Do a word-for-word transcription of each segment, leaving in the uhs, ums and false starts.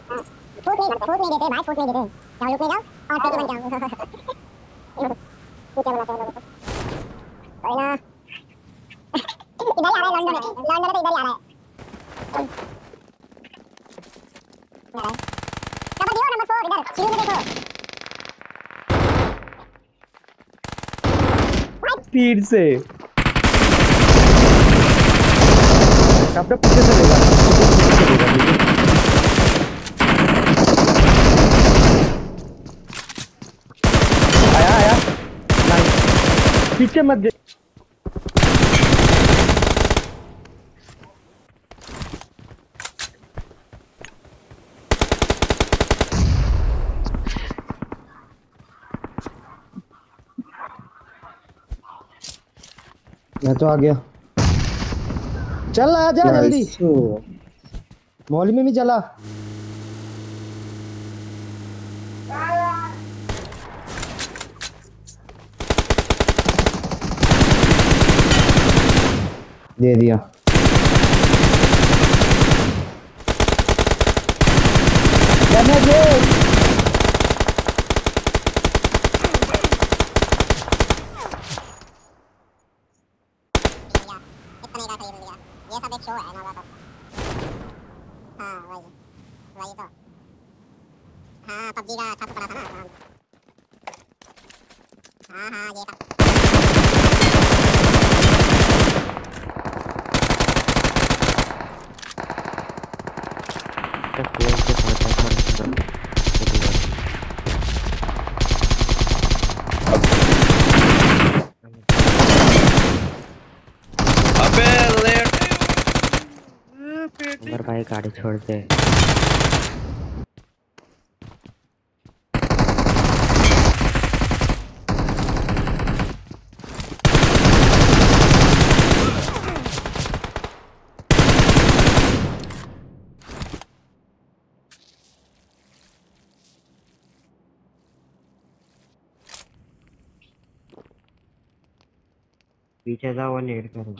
फूट नहीं फूट नहीं देते भाई, फूट नहीं देते। जाओ लुक में जाओ और पीके बन जाओ। तू क्या बनाते हैं लोगों को? कोई ना, इधर ही आ रहा है लॉन्डो में, लॉन्डो में तो इधर ही आ रहा है। कवर दियो नंबर फोर, इधर सीढ़ी में देखो। स्पीड से अपना पीछे चलेगा, आया आया पीछे मत। मैं तो आ गया, चल आ जा जल्दी। मॉल में भी चला। दे दिया। ये सब एक शो है ना, हाँ वही वही तो, हाँ पबजी का था तो पड़ा था ना। हाँ हाँ ये था। अबे लेट अगर भाई गाड़ी छोड़ दे। पीछे जा, वो नेट करूँगा।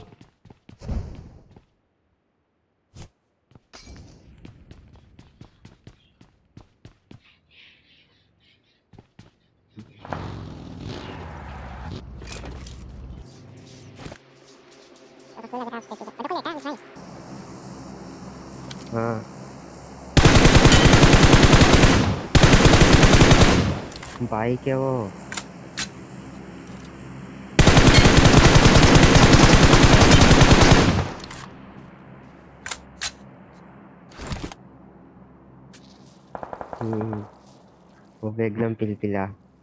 हाँ बाइक है वो। हम्म वो भी एकदम पिलपिला।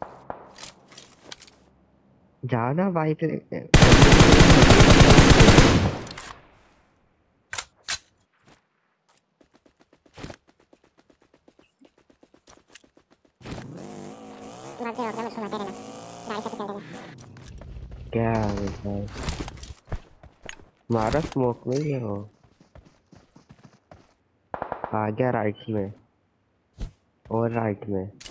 जाओ ना बाइक लेके। क्या है मारा स्मोक में ही है वो। आ गया राइट में और राइट में।